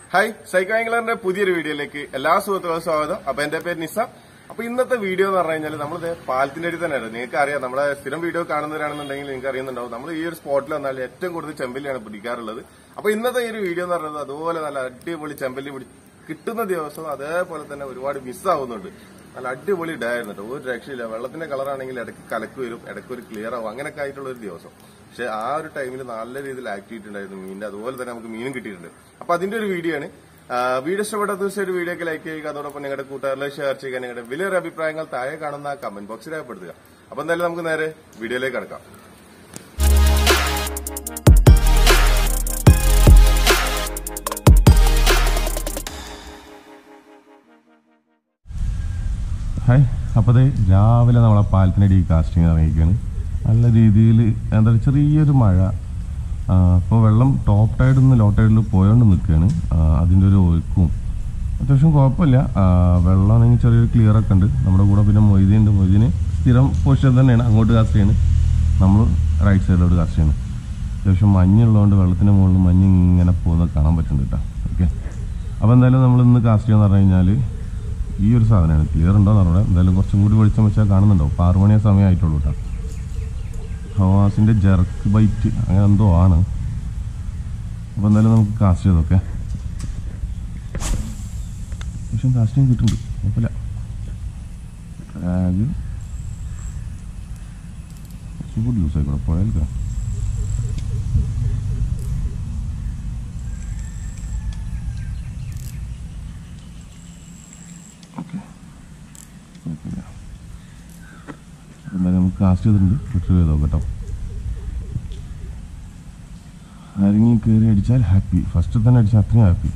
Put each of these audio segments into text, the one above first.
Hi, സൈക്കോആംഗ്ലറിന്റെ പുതിയൊരു വീഡിയോയിലേക്ക് എല്ലാ സുഹൃത്തുക്കളും സ്വാഗതം. അപ്പൊ എന്റെ പേര് നിസ. അപ്പൊ ഇന്നത്തെ വീഡിയോ എന്ന് പറഞ്ഞു കഴിഞ്ഞാൽ നമ്മളിത് പാലത്തിന്റെ അടി തന്നെയാണ്. നിങ്ങൾക്ക് അറിയാം, നമ്മുടെ സ്ഥിരം വീഡിയോ കാണുന്നവരാണെന്നുണ്ടെങ്കിൽ നിങ്ങൾക്ക് അറിയുന്നുണ്ടാവും, നമ്മൾ ഈ ഒരു സ്പോട്ടിൽ വന്നാൽ ഏറ്റവും കൂടുതൽ ചെമ്പല്ലിയാണ് പിടിക്കാറുള്ളത്. അപ്പൊ ഇന്നത്തെ ഈ ഒരു വീഡിയോ എന്ന് പറയുന്നത് അതുപോലെ നല്ല അടിപൊളി ചെമ്പല്ലി കിട്ടുന്ന ദിവസം അതേപോലെ തന്നെ ഒരുപാട് മിസ്സാവുന്നുണ്ട്. നല്ല അടിപൊളി ഡേ ആയിരുന്നു കേട്ടോ, ഒരു രക്ഷയില്ല. വെള്ളത്തിന്റെ കളറാണെങ്കിൽ ഇടയ്ക്ക് കലക്ക് വരും, ഇടയ്ക്ക് ഒരു ക്ലിയർ ആവും, അങ്ങനെയൊക്കെ ആയിട്ടുള്ള ഒരു ദിവസം. പക്ഷെ ആ ഒരു ടൈമിൽ നല്ല രീതിയിൽ ആക്ടിവിറ്റി ഉണ്ടായിരുന്നു മീനിന്റെ, അതുപോലെ തന്നെ നമുക്ക് മീനും കിട്ടിയിട്ടുണ്ട്. അപ്പൊ അതിന്റെ ഒരു വീഡിയോ ആണ്. വീഡിയോ ഇഷ്ടപ്പെട്ട തീർച്ചയായിട്ടും വീഡിയോക്ക് ലൈക്ക് ചെയ്യുക, അതോടൊപ്പം നിങ്ങളുടെ കൂട്ടുകാരിലെ ഷെയർ ചെയ്യുക, നിങ്ങളുടെ വലിയൊരു അഭിപ്രായങ്ങൾ താഴെ കാണുന്ന കമന്റ് ബോക്സിൽ രേഖപ്പെടുത്തുക. അപ്പൊ എന്തായാലും നമുക്ക് നേരെ വീഡിയോയിലേക്ക് കടക്കാം. ഹായ്, അപ്പോൾ രാവിലെ നമ്മളെ പാലത്തിനടി കാസ്റ്റിംഗ് ഇറങ്ങിയിരിക്കുകയാണ്. നല്ല രീതിയിൽ എന്താ ചെറിയൊരു മഴ. അപ്പോൾ വെള്ളം ടോപ്പ് ടൈഡിൽ നിന്ന് ലോ ടൈഡിൽ പോയോണ്ട് നിൽക്കുകയാണ്. അതിൻ്റെ ഒരു ഒഴുക്കും അത്യാവശ്യം കുഴപ്പമില്ല. വെള്ളമാണെങ്കിൽ ചെറിയൊരു ക്ലിയറൊക്കെ ഉണ്ട്. നമ്മുടെ കൂടെ പിന്നെ മൊയ്തീനുണ്ട്. മൊയ്തീന് സ്ഥിരം പൊസിഷൻ തന്നെയാണ്, അങ്ങോട്ട് കാസ്റ്റ് ചെയ്യണം, നമ്മൾ റൈറ്റ് സൈഡിലോട്ട് കാസ്റ്റ് ചെയ്യണം. അത്യാവശ്യം മഞ്ഞുള്ളതുകൊണ്ട് വെള്ളത്തിൻ്റെ മുകളിൽ മഞ്ഞ് ഇങ്ങനെ പോകുന്നത് കാണാൻ പറ്റുന്നുണ്ട് കേട്ടോ. ഓക്കെ, അപ്പോൾ എന്തായാലും നമ്മൾ ഇന്ന് കാസ്റ്റ് ചെയ്യുമെന്ന് പറഞ്ഞു കഴിഞ്ഞാൽ ഈ ഒരു സാധനമാണ്. ക്ലിയർ ഉണ്ടോ എന്ന് പറഞ്ഞാൽ എന്തായാലും കുറച്ചും കൂടി വെളിച്ചം വെച്ചാൽ കാണുന്നുണ്ടോ. 6 മണിയെ സമയമായിട്ടുള്ളൂ കേട്ടോ. ഹവാസിൻ്റെ ജെർക്ക് ബൈറ്റ് അങ്ങനെ എന്തോ ആണ്. അപ്പോൾ എന്തായാലും നമുക്ക് കാസ്റ്റ് ചെയ്തൊക്കെ പക്ഷേ കാസ്റ്റിങ് കിട്ടുന്നുണ്ട്, കുഴപ്പമില്ല. ടാഗ് കുറച്ചും കൂടി യൂസ് ആയിക്കോട്ടെ, പുഴയിൽക്കാം. എന്തായാലും നമുക്ക് കാസ്റ്റ് ചെയ്തിട്ടുണ്ട്, റിട്രീവ് ചെയ്ത് നോക്കട്ടോ. ആരെങ്കിലും കയറി അടിച്ചാൽ ഹാപ്പി, ഫസ്റ്റ് തന്നെ അടിച്ചാൽ അത്രയും ഹാപ്പി.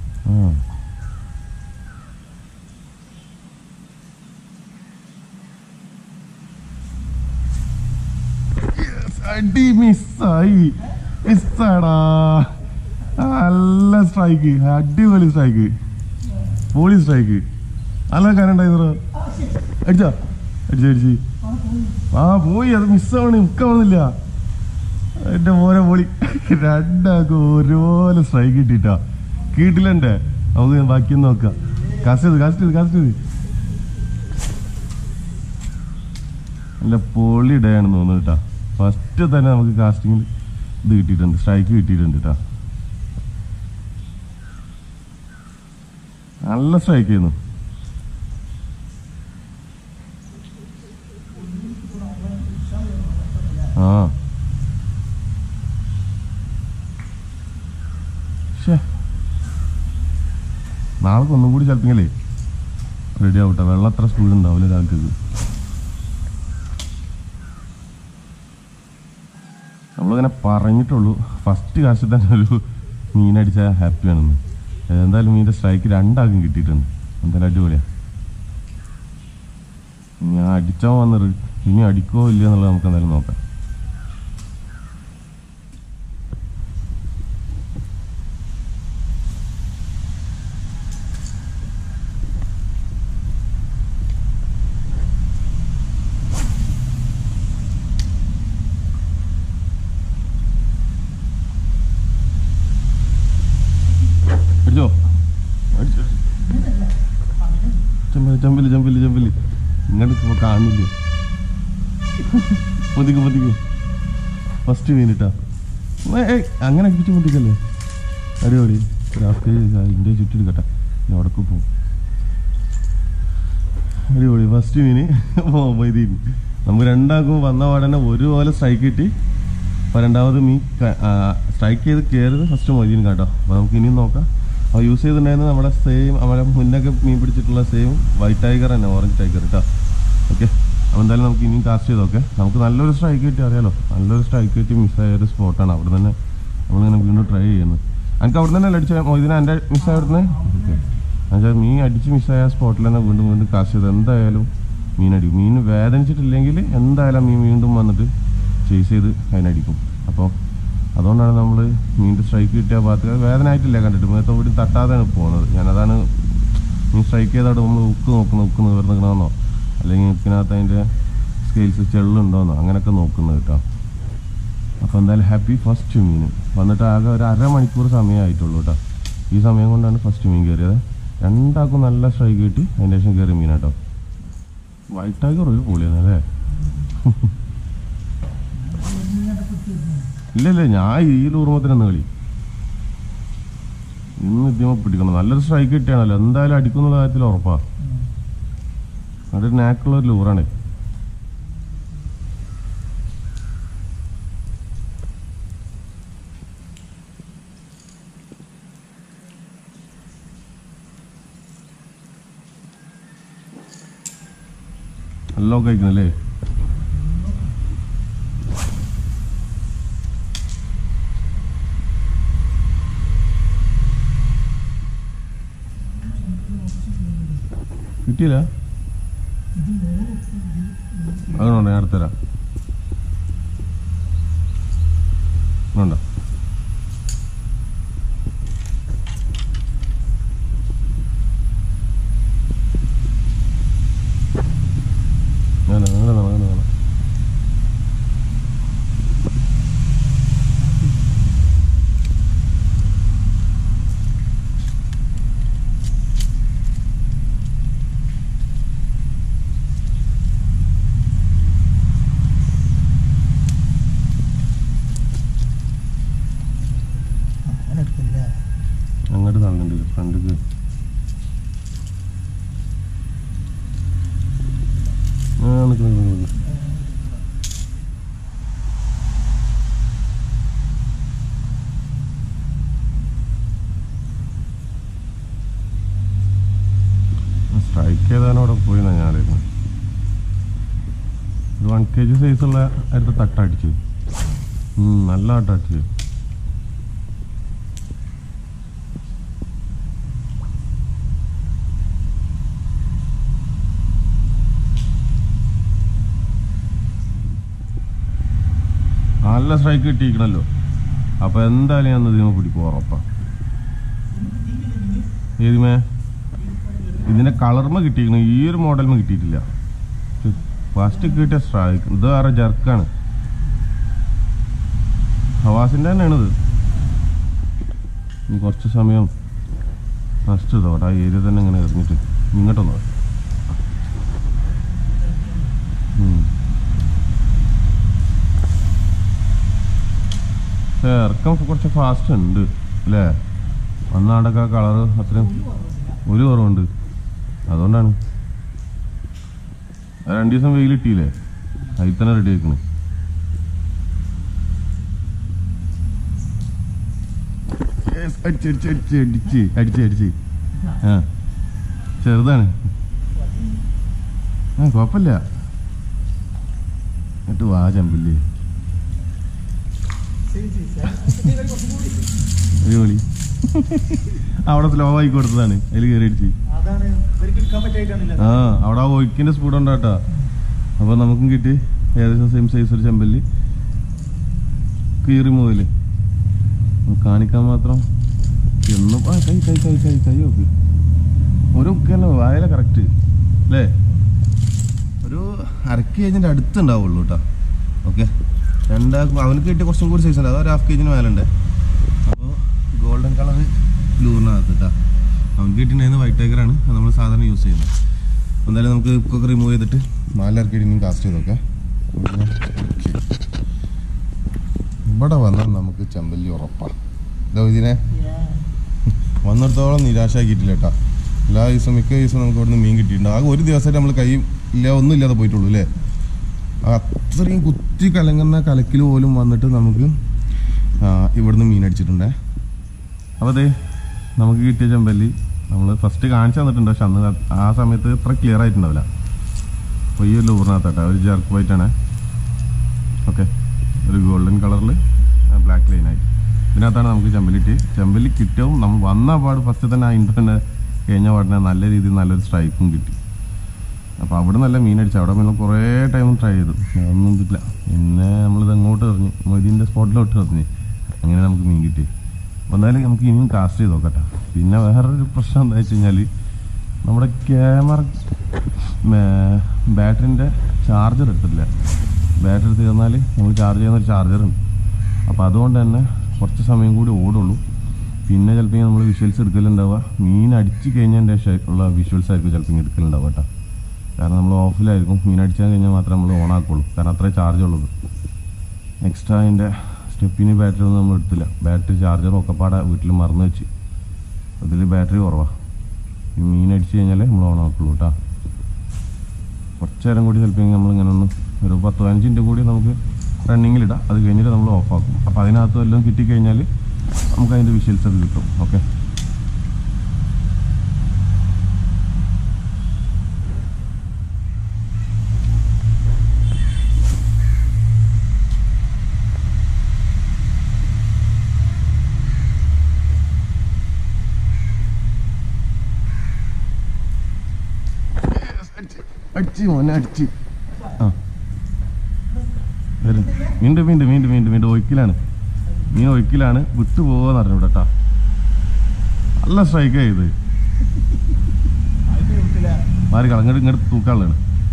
അടി മിസ്സായി, മിസ്സാടാ. നല്ല സ്ട്രൈക്ക്, അടിപൊളി സ്ട്രൈക്ക്, പൊളി സ്ട്രൈക്ക്. നല്ല കാര്യം ഉണ്ടായിരുന്നു. അടിച്ചാ അടിച്ചടിച്ച് പോയി, അത് മിസ്സാവണ നിൽക്കാവുന്നില്ല. എന്റെ മോനെ പൊളി. രണ്ടാക്കും ഒരുപോലെ സ്ട്രൈക്ക് കിട്ടിട്ടാ, കിട്ടില്ലണ്ടേ. നമുക്ക് ബാക്കിയൊന്ന് നോക്കാം. കാസ്റ്റ് ചെയ്ത് നല്ല പൊളി ഡേ ആണെന്ന് തോന്നുന്നു കേട്ടാ. ഫസ്റ്റ് തന്നെ നമുക്ക് കാസ്റ്റിങ്ങിൽ ഇത് കിട്ടിയിട്ടുണ്ട്, സ്ട്രൈക്ക് കിട്ടിയിട്ടുണ്ട് കേട്ടാ. നല്ല സ്ട്രൈക്ക് ചെയ്യുന്നു. നാളെ ഒന്നും കൂടി ചിലപ്പെങ്കിലേ റെഡി ആവട്ടെ. വെള്ളം അത്ര സ്പീഡ് ഉണ്ടാവില്ല രാവിലേക്ക്. നമ്മളിങ്ങനെ പറഞ്ഞിട്ടുള്ളൂ ഫസ്റ്റ് കാശിൽ തന്നെ ഒരു മീനടിച്ചാൽ ഹാപ്പിയാണെന്ന്. എന്തായാലും മീൻ്റെ സ്ട്രൈക്ക് 2 ആക്കും കിട്ടിയിട്ടുണ്ട്. എന്തായാലും അടിപൊളിയാണ്. ഞാൻ അടിച്ചാൽ വന്നത് ഇനി അടിക്കോ ഇല്ല എന്നുള്ളത് നമുക്ക് എന്തായാലും നോക്കാം. ചമ്പല് ഇങ്ങോട്ട് ഇപ്പോൾ കാണില്ല. പൊതിക്ക് ഫസ്റ്റ് മീനിട്ടാ. അങ്ങനെ അടിപ്പിച്ച് പൊതിക്കല്ലേ, അടിപൊളി. ഇന്ത്യ ചുറ്റിയെടുക്കട്ടെ, അവിടേക്ക് പോകും. അടിപൊളി ഫസ്റ്റ് മീന് മൊയ്തീൻ. നമുക്ക് 2 ആക്കും വന്ന പാടന്നെ ഒരുപോലെ സ്ട്രൈക്ക് കിട്ടി. അപ്പോൾ 2ാമത് മീൻ സ്ട്രൈക്ക് ചെയ്ത് കയറുന്നത് ഫസ്റ്റ് മൊയ്തീൻ കേട്ടോ. അപ്പോൾ നമുക്ക് ഇനിയും നോക്കാം. അപ്പോൾ യൂസ് ചെയ്തിട്ടുണ്ടായിരുന്നത് നമ്മുടെ സെയിം നമ്മുടെ മുന്നൊക്കെ മീൻ പിടിച്ചിട്ടുള്ള സെയിം വൈറ്റ് ടൈഗർ തന്നെ, ഓറഞ്ച് ടൈഗർ കേട്ടോ. ഓക്കെ, അപ്പോൾ എന്തായാലും നമുക്ക് ഇനിയും കാസ്റ്റ് ചെയ്തൊക്കെ. നമുക്ക് നല്ലൊരു സ്ട്രൈക്ക് കിട്ടി, അറിയാലോ. നല്ലൊരു സ്ട്രൈക്ക് കിട്ടി മിസ്സായ ഒരു സ്പോട്ടാണ്. അവിടെ തന്നെ നമ്മളിങ്ങനെ വീണ്ടും ട്രൈ ചെയ്യുന്നത്. എനിക്ക് അവിടെ തന്നെ അടിച്ച മൊയ്തീന എൻ്റെ മിസ്സായിരുന്നു. ഓക്കെ, എന്നുവെച്ചാൽ മീൻ അടിച്ച് മിസ്സായ സ്പോട്ടിൽ തന്നെ വീണ്ടും കാസ്റ്റ് ചെയ്ത് എന്തായാലും മീനടിക്കും. മീൻ വേദനിച്ചിട്ടില്ലെങ്കിൽ എന്തായാലും മീൻ വീണ്ടും വന്നിട്ട് ചേസ് ചെയ്ത് അതിനടിക്കും. അപ്പോൾ അതുകൊണ്ടാണ് നമ്മൾ മീനിൻ്റെ സ്ട്രൈക്ക് കിട്ടിയ ഭാഗത്ത് വേദന ആയിട്ടില്ല കണ്ടിട്ട്, മേത്തെ വീടും തട്ടാതെയാണ് പോകുന്നത്. ഞാനതാണ് മീൻ സ്ട്രൈക്ക് ചെയ്തവിടെ നമ്മൾ ഉക്ക് നിവർന്നിക്കണമെന്നോ അല്ലെങ്കിൽ ഉക്കിനകത്ത് അതിൻ്റെ സ്കെയിൽസ് ചെള്ളുണ്ടോയെന്നോ അങ്ങനെയൊക്കെ നോക്കുന്നത് കേട്ടോ. അപ്പോൾ എന്തായാലും ഹാപ്പി ഫസ്റ്റ് മീൻ വന്നിട്ട് ആകെ ഒരു 1/2 മണിക്കൂർ സമയമായിട്ടുള്ളൂ കേട്ടോ. ഈ സമയം കൊണ്ടാണ് ഫസ്റ്റ് മീൻ കയറിയത്. രണ്ടാൾക്കും നല്ല സ്ട്രൈക്ക് കിട്ടി. അതിൻ്റെ ശേഷം കയറിയ മീനാട്ടോ. വൈറ്റ് ടൈഗർ ഒരു പൊളിയാണല്ലേ. ഇല്ല ഞാൻ ഈ ലൂർമത്തിനൊന്ന് കളി ഇന്ന് ഇദ്യമ പിടിക്കണം. നല്ലൊരു സ്ട്രൈക്ക് കിട്ടിയാണല്ലോ, എന്തായാലും അടിക്കുന്ന കാര്യത്തിൽ ഉറപ്പാ. അതൊരു നാക്കുള്ളൊരു ലൂറാണ്. നല്ല കഴിക്കുന്നല്ലേ. കിട്ടിയില്ല അങ്ങനെയുണ്ടോ? ഞാൻ അടുത്തരാം. ഉണ്ടോ? അങ്ങനെ അങ്ങോട്ട് തള്ളുന്നുണ്ട് ഫ്രണ്ടിക്ക്. സ്ട്രൈക്ക് ചെയ്താലും അവിടെ പോയിന്നാ ഞാനായിരുന്നു. ഒരു 1 kg സൈസുള്ള അടുത്ത തട്ടടിച്ചു. നല്ല തട്ടടിച്ചു. നല്ല സ്ട്രൈക്ക് കിട്ടിയിരിക്കണല്ലോ. അപ്പോൾ എന്തായാലും ഞാൻ ഇതിനെ പിടിക്കും ഉറപ്പാ. ഏതുമേ ഇതിൻ്റെ കളർമ കിട്ടിയിരിക്കണം, ഈ ഒരു മോഡലിന് കിട്ടിയിട്ടില്ല. ഫസ്റ്റ് കിട്ടിയ സ്ട്രൈക്ക് ഇത് വേറെ ജർക്കാണ്. ഹവാസിൻ്റെ തന്നെയാണിത്. കുറച്ച് സമയം ഫസ്റ്റ് ഇതോട്ടെ ആ ഏരിയ തന്നെ ഇങ്ങനെ എറിഞ്ഞിട്ട് ഇങ്ങോട്ടൊന്ന് ഇറക്കം കുറച്ച് ഫാസ്റ്റ് ഉണ്ട് അല്ലേ. അന്നാടൊക്കെ കളറ് അത്രയും ഒരു കുറവുണ്ട്. അതുകൊണ്ടാണ് 2 ദിവസം വെയിൽ കിട്ടിയില്ലേ, അതിൽ തന്നെ റെഡി ആക്കണ്. അടിച്ച് ആ ചെറുതാണ്. കുഴപ്പമില്ല. എന്നിട്ട് വാ ചമ്പില്ലേ അടിപൊളി. അവിടെ സ്ലോ ആയി കൊടുത്തതാണ്, അതിൽ കയറി അടിച്ച്. ആ അവിടെ ആ ഒഴുക്കിന്റെ സ്പീഡ് ഉണ്ടാട്ടാ. അപ്പൊ നമുക്കും കിട്ടി ഏകദേശം സെയിം സൈസ് ഒരു ചെമ്പല്ലി. കീറി മുതല് കാണിക്കാൻ മാത്രം എന്നും കൈ നോക്ക്. ഒരു ഉക്കന്നെ വായല കറക്റ്റ് അല്ലേ. ഒരു 1/2 kg അടുത്തുണ്ടാവുള്ളൂ കേട്ടോ. ഓക്കെ രണ്ടാൾക്കും അവനക്ക് കിട്ടിയ കുറച്ചും കൂടി സൈസ് ഉണ്ട്. അത് ഒരു 1/2 kg മേലുണ്ട്. അപ്പോൾ ഗോൾഡൻ കളർ ലൂറിനകത്ത് കേട്ടോ. അവനക്ക് കിട്ടിയിട്ടുണ്ടായിരുന്ന വൈറ്റ് ടൈഗറാണ് നമ്മൾ സാധാരണ യൂസ് ചെയ്യുന്നത്. എന്തായാലും നമുക്ക് ഇപ്പൊക്കെ റിമൂവ് ചെയ്തിട്ട് 4.5 kg കാസ്റ്റ് ചെയ്ത് നോക്കാം. ഇവിടെ വന്നാൽ നമുക്ക് ചെമ്പല്ലി ഉറപ്പാണ്. ഇതോ ഇതിനെ വന്നിടത്തോളം നിരാശാക്കിയിട്ടില്ല കേട്ടോ. എല്ലാ ദിവസവും മിക്ക ദിവസവും നമുക്ക് ഇവിടുന്ന് മീൻ കിട്ടിയിട്ടുണ്ട്. ആകെ ഒരു ദിവസമായിട്ട് നമ്മൾ കൈ ഇല്ല ഒന്നും ഇല്ലാതെ പോയിട്ടുള്ളൂ അല്ലേ. അത്രയും കുത്തി കലങ്ങുന്ന കലക്കിൽ പോലും വന്നിട്ട് നമുക്ക് ഇവിടുന്ന് മീൻ അടിച്ചിട്ടുണ്ടേ. അപ്പോൾ അതെ നമുക്ക് കിട്ടിയ ചെമ്പല്ലി നമ്മൾ ഫസ്റ്റ് കാണിച്ചു തന്നിട്ടുണ്ട്. പക്ഷെ അന്ന് ആ സമയത്ത് ഇത്ര ക്ലിയർ ആയിട്ടുണ്ടാവില്ല. അപ്പോൾ ഈ ഒരു ലൂറിനകത്താട്ടെ ഒരു ജർക്ക് വൈറ്റാണ്. ഓക്കെ ഒരു ഗോൾഡൻ കളറിൽ ബ്ലാക്ക് ലൈനായി ഇതിനകത്താണ് നമുക്ക് ചെമ്പല്ലി കിട്ടിയവും നമ്മൾ വന്ന പാട് ഫസ്റ്റ് തന്നെ ആ ഇൻട്രനെ കഴിഞ്ഞ പാടിനെ നല്ല രീതിയിൽ നല്ലൊരു സ്ട്രൈക്കും കിട്ടി. അപ്പോൾ അവിടെ നല്ല മീൻ അടിച്ചു. അവിടെ പിന്നെ കുറേ ടൈം ട്രൈ ചെയ്തു, ഒന്നും കിട്ടില്ല. പിന്നെ നമ്മളിത് അങ്ങോട്ട് എറിഞ്ഞു, മൊയ്തീൻ്റെ സ്പോട്ടിലോട്ട് എറിഞ്ഞ് അങ്ങനെ നമുക്ക് മീൻ കിട്ടി. അപ്പോൾ എന്തായാലും നമുക്ക് ഇനിയും കാസ്റ്റ് ചെയ്ത് നോക്കട്ടെ. പിന്നെ വേറൊരു പ്രശ്നം എന്താ വെച്ച് കഴിഞ്ഞാൽ നമ്മുടെ ക്യാമറ ബാറ്ററിൻ്റെ ചാർജർ എടുത്തിട്ടില്ല. ബാറ്ററി എടുത്ത് തന്നാൽ നമ്മൾ ചാർജ് ചെയ്യുന്നൊരു ചാർജറുണ്ട്. അപ്പോൾ അതുകൊണ്ട് തന്നെ കുറച്ച് സമയം കൂടി ഓടുള്ളൂ. പിന്നെ ചിലപ്പോൾ നമ്മൾ വിഷ്വൽസ് എടുക്കലുണ്ടാവുക മീൻ അടിച്ച് കഴിഞ്ഞതിൻ്റെ ഉള്ള വിഷ്വൽസ് ആയിരിക്കും ചിലപ്പോൾ എടുക്കലുണ്ടാവുക കേട്ടോ. കാരണം നമ്മൾ ഓഫിലായിരിക്കും, മീൻ അടിച്ചാൽ കഴിഞ്ഞാൽ മാത്രമേ നമ്മൾ ഓൺ ആക്കുള്ളൂ, കാരണം അത്രേ ചാർജ് ഉള്ളത്. എക്സ്ട്രാ അതിൻ്റെ സ്റ്റെപ്പിന് ബാറ്ററി ഒന്നും നമ്മൾ എടുത്തില്ല. ബാറ്ററി ചാർജറും ഒക്കെ പാടെ വീട്ടിൽ മറന്നു വെച്ച്, അതിൽ ബാറ്ററി കുറവാണ്. മീൻ അടിച്ച് കഴിഞ്ഞാൽ നമ്മൾ ഓൺ ആക്കുള്ളൂ കേട്ടോ. കുറച്ച് നേരം കൂടി ചിലപ്പോൾ നമ്മളിങ്ങനെ ഒന്ന് ഒരു 10-15 മിനിറ്റ് കൂടി നമുക്ക് റണ്ണിങ്ങിലിടാം. അത് കഴിഞ്ഞിട്ട് നമ്മൾ ഓഫാക്കും. അപ്പോൾ അതിനകത്ത് എല്ലാം കിട്ടിക്കഴിഞ്ഞാൽ നമുക്ക് അതിൻ്റെ വിഷ്വൽസ് ഒക്കെ കിട്ടും. ഓക്കെ, അടിച്ച് മോനെ അടിച്ച്. ആ വരും. വീണ്ടും വീണ്ടും വീണ്ടും വീണ്ടും വീണ്ടും ഒഴുക്കിലാണ്, മീൻ ഒഴുക്കിലാണ്. വിട്ടു പോവാന്ന് പറഞ്ഞു ഇവിടെ കേട്ടോ. നല്ല സ്ട്രൈക്കാ ഇത്. മാറി കളങ്ങോട്ട് ഇങ്ങോട്ട് തൂക്കാനുള്ളതാണ്.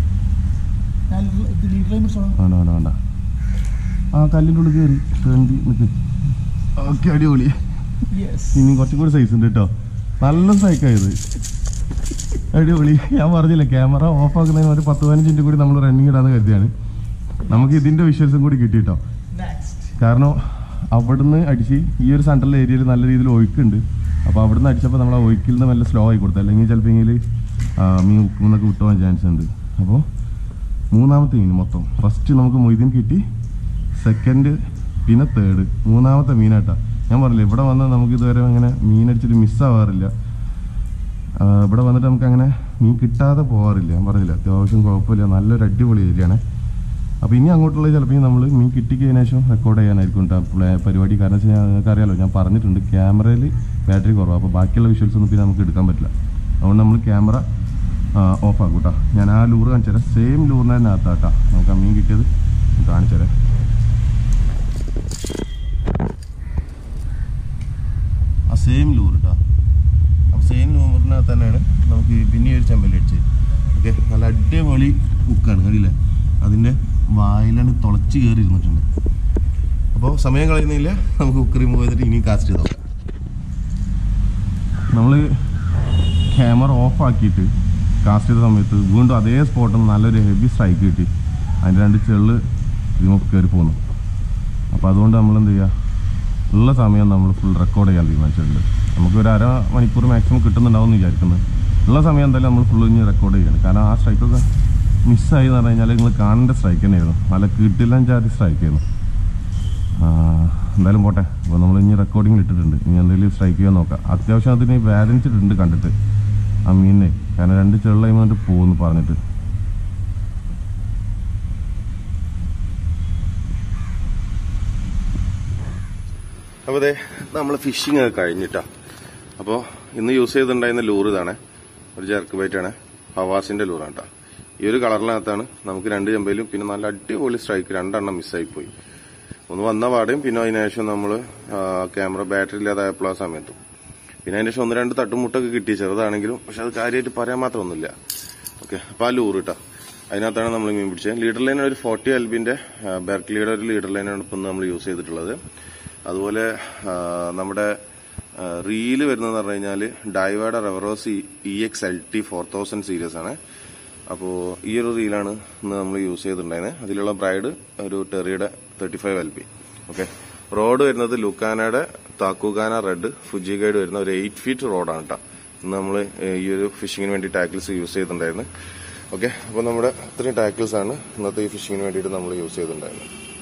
വേണ്ട വേണ്ട വേണ്ട. ആ കല്ലിൻ്റെ ഉള്ളിൽ കയറി തേണ്ടി നിൽക്ക്. ഓക്കെ, അടിപൊളി. ഇനിയും കുറച്ചും കൂടി സൈസ് ഉണ്ട് കേട്ടോ. നല്ല സ്ട്രൈക്കായത്, അടിപൊളി. ഞാൻ പറഞ്ഞില്ല, ക്യാമറ ഓഫ് ആക്കുന്നതിന് ഒരു 10-15 മിനിറ്റ് കൂടി നമ്മൾ റണ്ണിങ് ഇടാന്ന് കരുതിയാണ്. നമുക്ക് ഇതിന്റെ വിഷ്വൽസും കൂടി കിട്ടിയിട്ടോ. കാരണം അവിടുന്ന് അടിച്ച് ഈ ഒരു സെൻട്രൽ ഏരിയയിൽ നല്ല രീതിയിൽ ഒഴുക്കുണ്ട്. അപ്പോൾ അവിടുന്ന് അടിച്ചപ്പോൾ നമ്മൾ ആ ഒഴുക്കിൽ നിന്ന് നല്ല സ്ലോ ആയി കൊടുത്തു, അല്ലെങ്കിൽ ചിലപ്പോൾ മീൻ ഉക്കുന്നൊക്കെ വിട്ടുപോകാൻ ചാൻസ് ഉണ്ട്. അപ്പോൾ മൂന്നാമത്തെ മീൻ മൊത്തം ഫസ്റ്റ് നമുക്ക് മൊയ്തീൻ കിട്ടി, സെക്കൻഡ് പിന്നെ തേർഡ്, മൂന്നാമത്തെ മീനാട്ടാ. ഞാൻ പറഞ്ഞില്ല, ഇവിടെ വന്നാൽ നമുക്ക് ഇതുവരെ അങ്ങനെ മീൻ അടിച്ചിട്ട് മിസ്സാവാറില്ല. ഇവിടെ വന്നിട്ട് നമുക്ക് അങ്ങനെ മീൻ കിട്ടാതെ പോകാറില്ല. ഞാൻ പറഞ്ഞില്ല, അത്യാവശ്യം കുഴപ്പമില്ല, നല്ലൊരു അടിപൊളി ഏരിയയാണ്. അപ്പോൾ ഇനി അങ്ങോട്ടുള്ള ചിലപ്പോൾ നമ്മൾ മീൻ കിട്ടിക്കഴിഞ്ഞ ശേഷം റെക്കോർഡ് ചെയ്യാനായിരിക്കും പരിപാടി. കാരണം വെച്ചാൽ നിങ്ങൾക്ക് അറിയാലോ, ഞാൻ പറഞ്ഞിട്ടുണ്ട് ക്യാമറയിൽ ബാറ്ററി കുറവാണ്. അപ്പോൾ ബാക്കിയുള്ള വിഷ്വൽസ് ഒന്നും പിന്നെ നമുക്ക് എടുക്കാൻ പറ്റില്ല. അതുകൊണ്ട് നമ്മൾ ക്യാമറ ഓഫ് ആക്കും കേട്ടോ. ഞാൻ ആ ലൂറ് കാണിച്ചു തരാം, സെയിം ലൂറിന് തന്നെ അകത്താട്ടാ നമുക്ക് ആ മീൻ കിട്ടിയത് കാണിച്ചു തരാം. ആ സെയിം ലൂറ് കേട്ടോ. അപ്പോൾ സെയിം ലൂറിനകത്ത് തന്നെയാണ് നമുക്ക് പിന്നെ ഒരു ചെമ്പല്ലി അടിച്ചത്. ഓക്കെ, നല്ല അടിപൊളി ഉക്കാണ്, കണ്ടില്ലേ? അതിൻ്റെ വായിലാണ് തുളച്ച് കയറി ഇരുന്നിട്ടുണ്ട്. അപ്പോൾ സമയം കളയുന്നില്ല, നമുക്ക് ഉക്ക് റിമൂവ് ചെയ്തിട്ട് ഇനിയും കാസ്റ്റ് ചെയ്ത് നോക്കാം. നമ്മൾ ക്യാമറ ഓഫ് ആക്കിയിട്ട് കാസ്റ്റ് ചെയ്ത സമയത്ത് വീണ്ടും അതേ സ്പോട്ടിൽ നിന്ന് നല്ലൊരു ഹെവി സ്ട്രൈക്ക് കിട്ടി. അതിൻ്റെ 2 ചെള്ള് ഇതിമൊക്കെ കയറി പോന്നു. അപ്പോൾ അതുകൊണ്ട് നമ്മൾ എന്ത് ചെയ്യുക, ഉള്ള സമയം നമ്മൾ ഫുൾ റെക്കോർഡ് ചെയ്യാൻ തീരുമാനിച്ചിട്ടുണ്ട്. നമുക്ക് ഒരു 1/2 മണിക്കൂർ മാക്സിമം കിട്ടുന്നുണ്ടാവും എന്ന് വിചാരിക്കുന്നത്. ഉള്ള സമയം എന്തായാലും നമ്മൾ ഫുള്ള് ഇനി റെക്കോർഡ് ചെയ്യണം. കാരണം ആ സ്ട്രൈക്കൊക്കെ മിസ്സായി എന്ന് പറഞ്ഞു കഴിഞ്ഞാൽ നിങ്ങൾ കാണേണ്ട സ്ട്രൈക്ക് തന്നെയായിരുന്നു, നല്ല കിട്ടില്ല ജാതി സ്ട്രൈക്ക് ആയിരുന്നു. എന്തായാലും പോട്ടെ. അപ്പോൾ നമ്മൾ ഇനി റെക്കോർഡിങ്ങിൽ ഇട്ടിട്ടുണ്ട്, ഇനി എന്തെങ്കിലും സ്ട്രൈക്ക് ചെയ്യാൻ നോക്കാം. അത്യാവശ്യം അതിന് ബാലൻസിട്ടുണ്ട് കണ്ടിട്ട് ആ മീനിനെ, കാരണം 2 ചെള്ളായി വന്നിട്ട് പോകുമെന്ന് പറഞ്ഞിട്ട്. അപ്പോൾ അതെ, നമ്മൾ ഫിഷിങ് ഒക്കെ കഴിഞ്ഞിട്ടാ. അപ്പോൾ ഇന്ന് യൂസ് ചെയ്തിട്ടുണ്ടായിരുന്ന ലൂർ ഇതാണ്, ഒരു ജെർക്ക് ബൈറ്റാണ്, ഹവാസിന്റെ ലൂറാണ് കേട്ടോ. ഈ ഒരു കളറിനകത്താണ് നമുക്ക് 2 ചെമ്പയിലും പിന്നെ നല്ല അടിപൊളി സ്ട്രൈക്ക് 2 എണ്ണം മിസ്സായിപ്പോയി. ഒന്ന് വന്ന പാടെയും പിന്നെ അതിനുശേഷം നമ്മൾ ക്യാമറ ബാറ്ററി ഇല്ലാതായപ്പോൾ ആ സമയത്തും പിന്നെ അതിനുശേഷം 1-2 തട്ടുമുട്ടൊക്കെ കിട്ടി, ചെറുതാണെങ്കിലും. പക്ഷെ അത് കാര്യമായിട്ട് പറയാൻ മാത്രമൊന്നുമില്ല. ഓക്കെ, അപ്പോൾ ആ ലൂർ കേട്ടോ, അതിനകത്താണ് നമ്മൾ മീൻ പിടിച്ചത്. ലീഡർ ലൈൻ ഒരു 40 LBന്റെ ബെർക്ലിയുടെ ഒരു ലീഡർ ലൈനാണ് ഇപ്പം നമ്മൾ യൂസ് ചെയ്തിട്ടുള്ളത്. അതുപോലെ നമ്മുടെ റീല് വരുന്നതെന്ന് പറഞ്ഞു കഴിഞ്ഞാൽ ഡൈവേഡ റെവറോസ് EXLT 4000 സീരീസ് ആണ്. അപ്പോൾ ഈ ഒരു റീലാണ് ഇന്ന് നമ്മൾ യൂസ് ചെയ്തിട്ടുണ്ടായിരുന്നത്. അതിലുള്ള ബ്രൈഡ് ഒരു ടെറിയുടെ 35 LB. ഓക്കെ, റോഡ് വരുന്നത് ലുക്കാനയുടെ താക്കുഗാന റെഡ് ഫുജി ഗൈഡ് വരുന്ന ഒരു 8 ഫീറ്റ് റോഡാണ് കേട്ടോ. ഇന്ന് നമ്മൾ ഈ ഒരു ഫിഷിങ്ങിന് വേണ്ടി ടാക്കിൾസ് യൂസ് ചെയ്തിട്ടുണ്ടായിരുന്നു. ഓക്കെ, അപ്പോൾ നമ്മുടെ ഇത്രയും ടാക്കിൾസ് ആണ് ഇന്നത്തെ ഈ ഫിഷിങ്ങിന് വേണ്ടിയിട്ട് നമ്മൾ യൂസ് ചെയ്തിട്ടുണ്ടായിരുന്നത്.